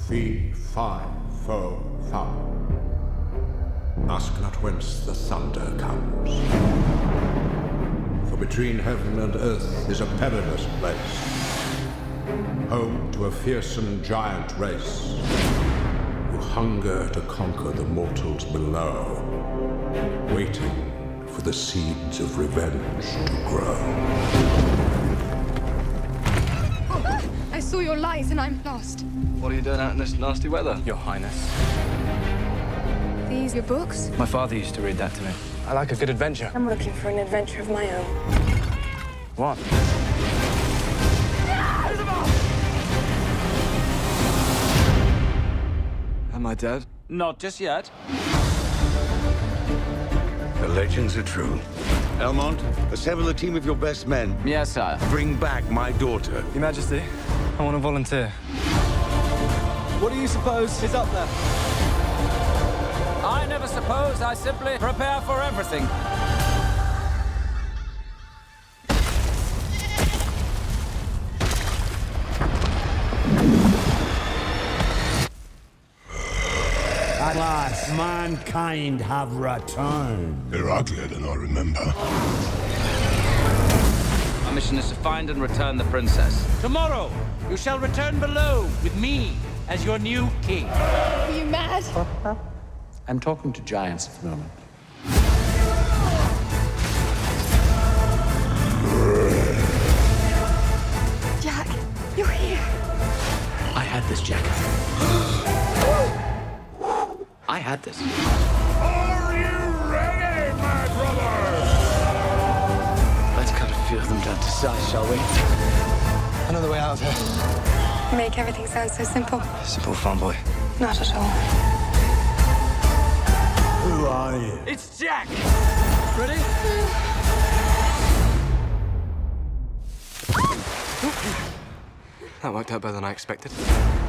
Fee, fi, fo, fum. Ask not whence the thunder comes. For between heaven and earth is a perilous place, home to a fearsome giant race who hunger to conquer the mortals below, waiting for the seeds of revenge to grow. I saw your light and I'm lost. What are you doing out in this nasty weather? Your Highness. These your books? My father used to read that to me. I like a good adventure. I'm looking for an adventure of my own. What? Am I dead? Not just yet. The legends are true. Elmont, assemble a team of your best men. Yes, sire. Bring back my daughter. Your Majesty, I want to volunteer. What do you suppose is up there? I never suppose. I simply prepare for everything. At last, mankind have returned. They're uglier than I remember. Our mission is to find and return the princess. Tomorrow, you shall return below with me as your new king. Are you mad? I'm talking to giants at the moment. Jack, you're here. I had this, Jack. I had this. Are you ready, my brothers? Let's cut a few of them down to size, shall we? Another way out of here. You make everything sound so simple. Simple farm boy. Not at all. Who are you? It's Jack! Ready? That worked out better than I expected.